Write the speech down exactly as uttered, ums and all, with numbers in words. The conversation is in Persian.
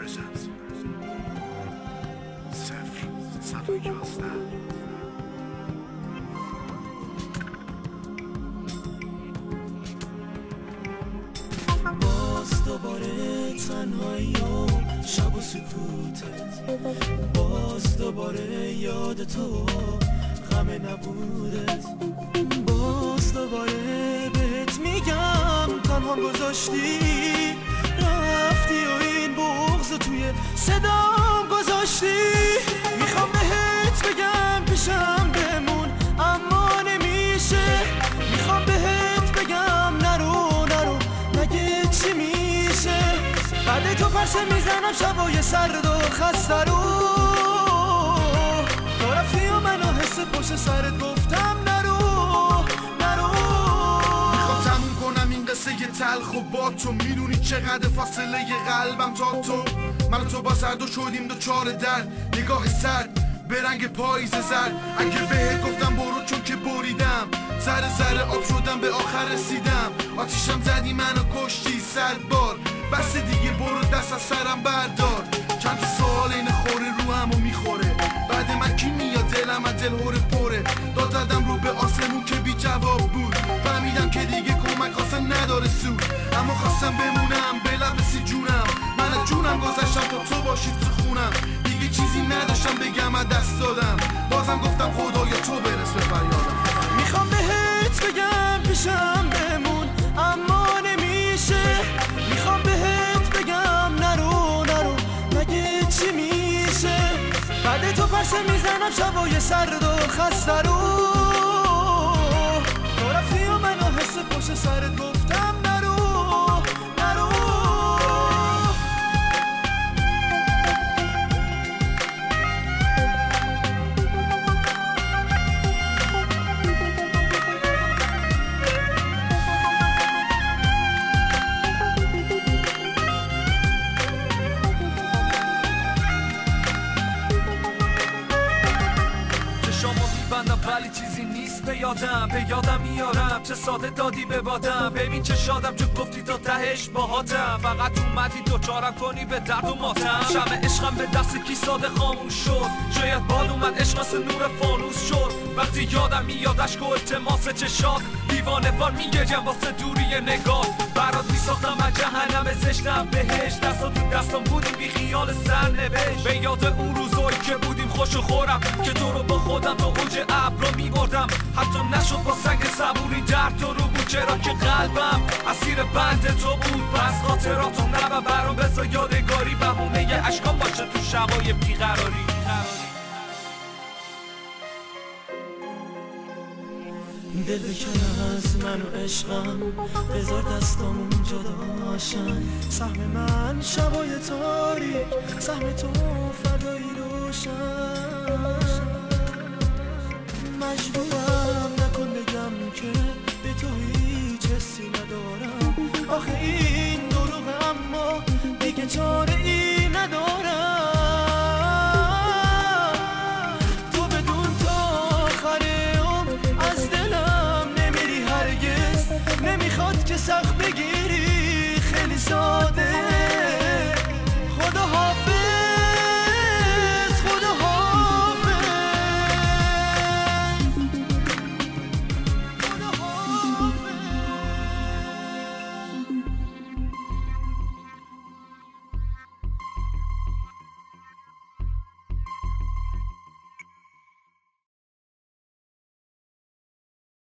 صفر صد و یازده. باز دوباره تنهایی و شب و سکوتت، باز دوباره یاد تو غم نبودت، باز دوباره بهت میگم تنها گذاشتی رفتی و این بغض توی صدام گذاشتی. میخوام بهت بگم پیشم بمون اما نمیشه، میخوام بهت بگم نرو نرو نگه چی میشه. بعد تو پرسه میزنم شبای سرد و خسته رو، تو رفتی و منو حس پشت سرت گفتم نرو نرو. میخوام تموم کنم این قصه تلخ و با تو، میدونی چقدر فاصله قلبم تا تو. من و تو با سرد و شدیم دو چار در نگاه سرد به رنگ پاییز زرد. اگه بهت گفتم برو چون که بریدم، ذره ذره آب شدم به آخر رسیدم. آتیشم زدی منو کشتی صد بار، بس دیگه برو دست از سرم بردار. چند تا سوال این خوره رو همو میخوره، بعد من کی میاد دلم از دل هوره پره. داد زدم رو به آسمون که بی جواب بود، فهمیدم که دیگه کمک خواستن نداره سود. اما خواستم بمونم به لب سی جونم، من از جونم گذشتم تا تو باشی تو خونم. دیگه چیزی نداشتم بگم از دست دادم، بازم گفتم خدایا تو برس به فریادم. میخوام بهت بگم پیشم بمون اما نمیشه، میخوام بهت بگم نرو نرو مگه چی میشه. بعد تو پرسه میزنم شبای سرد و خسته رو، تو رفتی و منو حس پشت سرت گفتم نرو نرو. ولی چیزی نیست به یادم، به یادم میارم چه ساده دادی به بادم. ببین چه شادم چون گفتی تا تهش باهاتم، فقط اومدی دوچارم کنی به درد و ماتم. شمع عشقم به دست کی ساده خاموش شد، شاید باد اومد عشق مثل نور فانوس شد. وقتی یادم میاد اشک و التماس چشات، دیوانه وار میگریم واسه دوری نگاه. برات میساختم من جهنم زشتم بهش، دستا تو دستم بودیم بی خیال سرنوشت. به یاد اون روزایی که بودیم خوش و خورم، که تو رو با خودم تا اوج ابرا میبردم. حتی نشد با سنگ صبوری درد تو رو بود، چرا که قلبم اسیر بند تو بود. پس خاطراتو نبر برام بذار یادگاری، بهونه اشکام باشه تو شبای بیقراری. دل بکن از من و عشقم، بذار دستامون جداشن. سهم من شبای تاریک، سهم تو فردایی روشن. مجبورم نکن بگم که به تو هیچ حسی ندارم، آخه